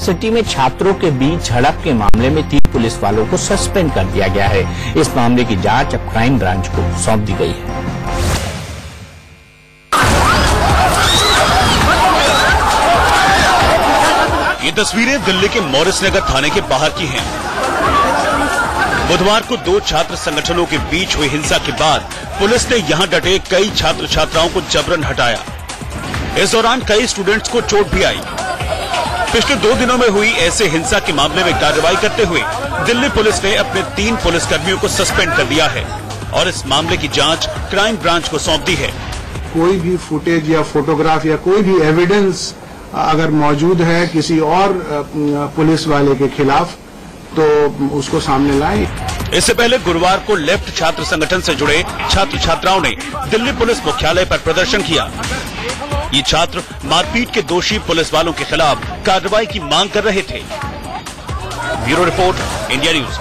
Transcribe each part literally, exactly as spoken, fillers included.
City में छात्रों के बीच झड़प के मामले में तीन पुलिस वालों को सस्पेंड कर दिया गया है। इस मामले की जांच अब क्राइम ब्रांच को सौंप दी गई है। ये तस्वीरें दिल्ली के मॉरिस नगर थाने के बाहर की हैं। बुधवार को दो छात्र संगठनों के बीच हुई हिंसा के बाद पुलिस ने यहां डटे कई छात्र छात्राओं को जबरन हटाया। इस दौरान कई स्टूडेंट्स को चोट भी आई। पिछले दो दिनों में हुई ऐसे हिंसा के मामले में कार्रवाई करते हुए दिल्ली पुलिस ने अपने तीन पुलिसकर्मियों को सस्पेंड कर दिया है और इस मामले की जांच क्राइम ब्रांच को सौंप दी है। कोई भी फुटेज या फोटोग्राफ या कोई भी एविडेंस अगर मौजूद है किसी और पुलिस वाले के खिलाफ तो उसको सामने लाए। इससे पहले गुरुवार को लेफ्ट छात्र संगठन से जुड़े छात्र छात्राओं ने दिल्ली पुलिस मुख्यालय पर प्रदर्शन किया। ये छात्र मारपीट के दोषी पुलिस वालों के खिलाफ कार्रवाई की मांग कर रहे थे। Bureau report, India News.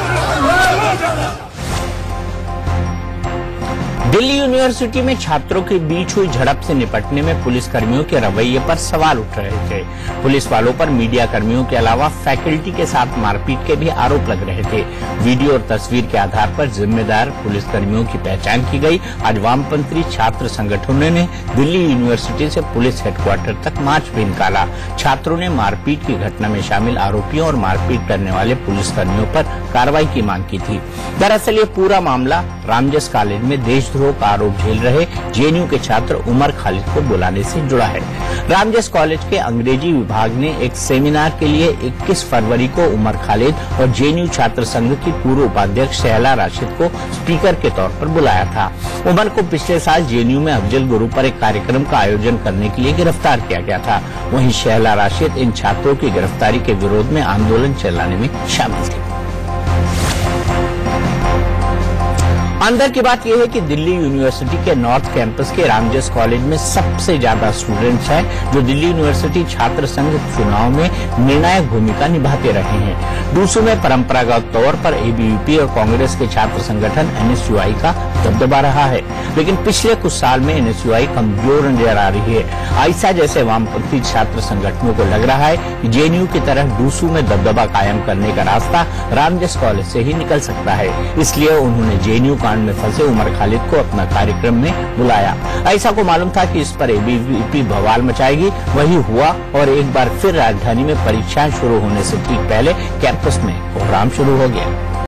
Delhi university में छात्रों के बीच हुई झड़प से निपटने में पुलिसकर्मियों के रवैये पर सवाल उठ रहे थे। पुलिस वालों पर मीडिया कर्मियों के अलावा फैकल्टी के साथ मारपीट के भी आरोप लग रहे थे। वीडियो और तस्वीर के आधार पर जिम्मेदार पुलिसकर्मियों की पहचान की गई। आज वामपंथी छात्र संगठनों ने दिल्ली यूनिवर्सिटी से पुलिस हेडक्वार्टर तक मार्च भी निकाला। छात्रों ने मारपीट की घटना में शामिल आरोपियों और मारपीट करने वाले पुलिसकर्मियों पर कार्रवाई की मांग की थी। दरअसल ये पूरा मामला रामजस कॉलेज में देशद्रोह का आरोप झेल रहे जेएनयू के छात्र उमर खालिद को बुलाने से जुड़ा है। रामजस कॉलेज के अंग्रेजी विभाग ने एक सेमिनार के लिए इक्कीस फरवरी को उमर खालिद और जेएनयू छात्र संघ की पूर्व उपाध्यक्ष शहला राशिद को स्पीकर के तौर पर बुलाया था। उमर को पिछले साल जेएनयू में अफजल गुरु पर एक कार्यक्रम का आयोजन करने के लिए गिरफ्तार किया गया था। वहीं शहला राशिद इन छात्रों की गिरफ्तारी के विरोध में आंदोलन चलाने में शामिल थे। अंदर की बात यह है कि दिल्ली यूनिवर्सिटी के नॉर्थ कैंपस के रामजस कॉलेज में सबसे ज्यादा स्टूडेंट्स हैं जो दिल्ली यूनिवर्सिटी छात्र संघ चुनाव में निर्णायक भूमिका निभाते रहे हैं। दूसरों में परंपरागत तौर पर एबीवीपी और कांग्रेस के छात्र संगठन एनएसयूआई का दबदबा रहा है, लेकिन पिछले कुछ साल में एनएसयूआई कमजोर नजर आ रही है। आईसा जैसे वामपंथी छात्र संगठनों को लग रहा है कि जेएनयू की तरह डूसू में दबदबा कायम करने का रास्ता रामजस कॉलेज से ही निकल सकता है। इसलिए उन्होंने जेएनयू में फंसे उमर खालिद को अपना कार्यक्रम में बुलाया। ऐसा को मालूम था कि इस पर एबीवीपी बवाल मचाएगी। वही हुआ और एक बार फिर राजधानी में परीक्षाएं शुरू होने से ठीक पहले कैंपस में कोहराम शुरू हो गया।